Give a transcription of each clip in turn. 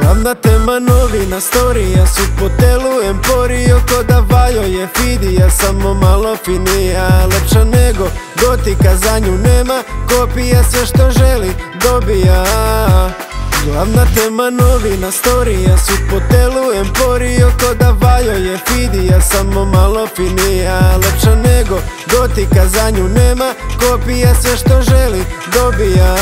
Glavna tema novina, storija su po telu Emporio, ko da Vajo je Fidija, samo malo finija. Lepša nego gotika, za nju nema kopija, sve što želi dobija. Glavna tema novina, storija su po telu Emporio, ko da Vajo je Fidija, samo malo finija. Lepša nego gotika, za nju nema kopija, sve što želi dobija.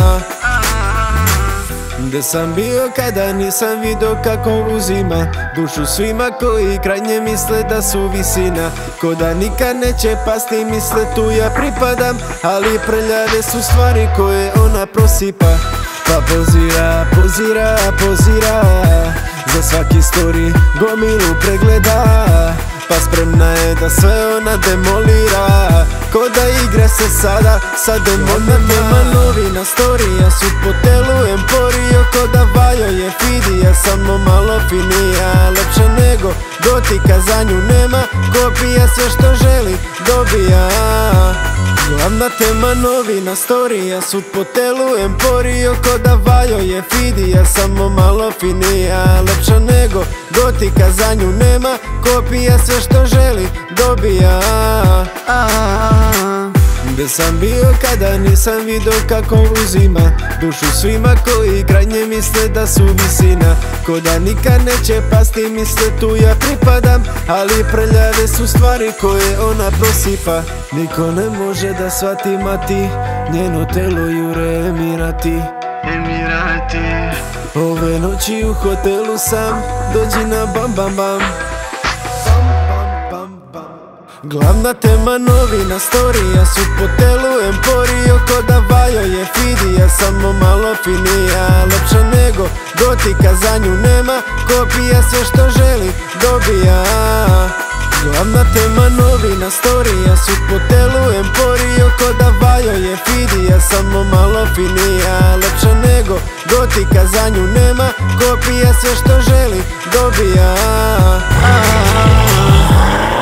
Gde sam bio kada nisam vidio kako uzima dušu svima koji krajnje misle da su visina. Ko da nikad neće pasti, misle tu ja pripadam, ali prljave su stvari koje ona prosipa. Pa pozira, pozira, pozira, za svaki story gomilu pregleda. Pa spremna je da sve ona demolira, ko da igra se sada sa demonima. Nema novina, storija su po telu Emporio, ko da Vajo je Fidija, samo malo finija. Lepša nego gotika, za nju nema kopija, sve što želi dobija. Glavna tema novina, storija su po telu Emporio, ko da Vajo je Fidija, samo malo finija. Lepša nego gotika, za nju nema kopija, sve što želi dobija. Gde sam bio kada nisam vidio kako uzima dušu svima koji krajnje misle da su visina. Ko da nikad neće pasti, misle tu ja pripadam, ali prljave su stvari koje ona prosipa. Niko ne može da shvati mati, njeno telo jure Emirati. Ove noći u hotelu sam, dođi na bam bam bam. Glavna tema novina, storija su po telu Emporio, ko da Vajo je Fidija, samo malo finija. Lepša nego gotika, za nju nema kopija, sve što želi dobija. Glavna tema novina, storija su po telu Emporio, ko da Vajo je Fidija, samo malo finija. Lepša nego gotika, za nju nema kopija, sve što želi dobija.